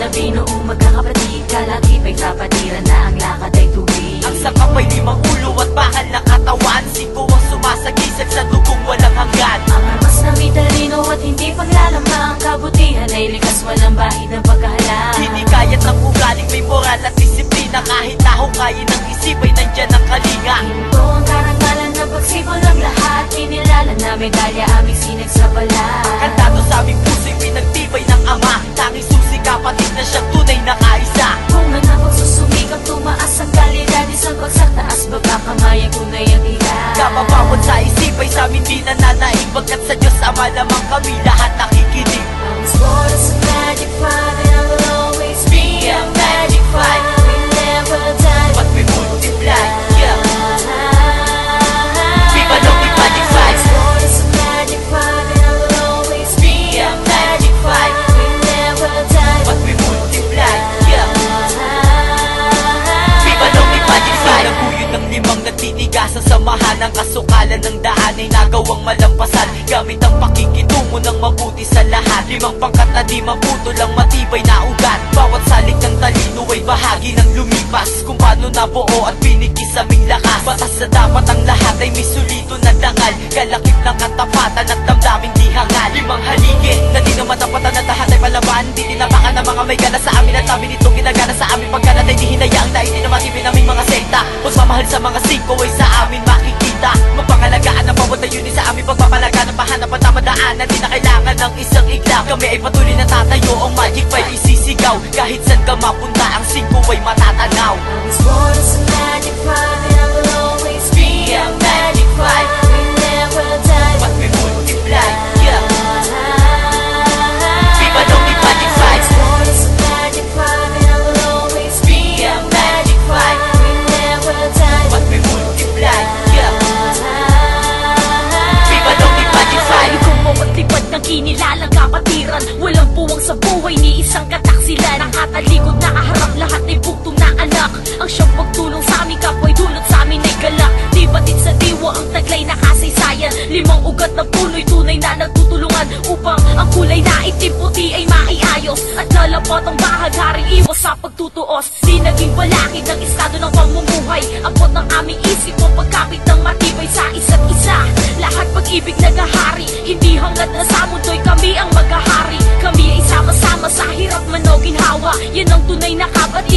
gabi noong magkakapatid, kalaki pa'y kapatiran na ang lakad ay tubig. Ang sakap ay limang ulo at bakal na katawan, siko ang sumasagisag sa dugong walang hanggan. Ang armas na may talino at hindi paglalamang, kabutihan ay likas, walang bahid ng pagkahalang. Hindi kayat ng ugaling may moral at disiplina, kahit taong kaya ng isip ay nandyan ang kalinga. Ito ang karangalan ng pagsipol ng lahat, kinilala na medalya aming sinag sa balat. Kantado sa aming puso'y pinagtibay ng ama, tanging susi kapatid na siyang tunay na kaisa. Kung man ang pagsusumikap, tumaas ang kalidad, isang bagsak taas, baba kamay ang tunay ang hirap. Kapapawad sa isip ay sa amin di nananaig, bagkat sa Diyos Ama lamang kami lahat nakikinig. Ang sport is a magic five, and I will always be a magic five. We never die, But we multiply, yeah. Viva Lonely Magic Five. sport is a magic five, and I will always be a magic five. We never die, But we multiply, yeah. Viva Lonely Magic Five. Naguyod ng limang natitigasan, samahan ang kasukalan ng daan ay nagawang malampasan, gamit ang pakikitungo ng mabuti sa lahat. Limang pangkat na di mabuto lang matibay na ugat, bawat salik ng talino ay bahagi ng lumipas, kung paano nabuo at pinikis aming lakas. Batas sa dapat ang lahat ay may sulito na dangal, kalakip ng katapatan at damdaming di hangal. Limang haligi na di naman tapatan at lahat ay palaban, di tinapakan ng mga may gana sa amin at amin itong ginagana sa amin. Pagkalat ay di hinayaang dahil di naman ibin aming mga sekta, pagmamahal sa mga singko ay sa amin makikita. Mapangalagaan ang bawat ayunin sa aming pagpapalaga ng pahanap at tamadaanan, di na kailangan ng isang igla. Kami ay patuloy na tatayo, ang magic five isisigaw, kahit saan ka mapunta ang singko ay matatanaw. Ang sport is a magic five, and I will always be a magic five. We never die, But we multiply, yeah. Viva Lonely Magic Five. sport is a magic five, and I will always be a magic five. We never die, But we multiply, yeah. Viva Lonely Magic Five. kung bawat lipad ng kinilalang kapatiran, walang puwang sa buhay ni isang kataksilan. Nakatalikod, nakaharap, lahat ay bugtong na anak. Ang siyang pagtulong sa aming kapwa'y dulot sa amin ay galak. Di batid sa diwa ang taglay na kasaysayan, limang ugat na puno'y tunay na nagtutulungan, upang ang kulay na itim puti ay maiayos, at lalapat ang bahagharing iwas sa pagtutuos. Di naging balakid ng estado ng pamumuhay, abot ng aming isip o pagkapit ng matibay sa isa't isa. Lahat pag-ibig nagahari, hindi hangad na sa mundo'y kami ang maghahari. Kami ay sama-sama sa hirap man o ginhawa, yan ang tunay na kapatid.